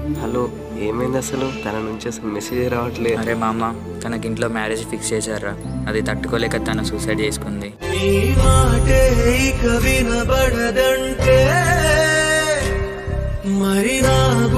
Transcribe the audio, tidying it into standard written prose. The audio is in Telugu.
హలో, ఏమైంది అసలు? తన నుంచి అసలు మెసేజ్ రావట్లేదు. అరే మామ, తనకి ఇంట్లో మ్యారేజ్ ఫిక్స్ చేశారా, అది తట్టుకోలేక తను సూసైడ్ చేసుకుంది. మరి నా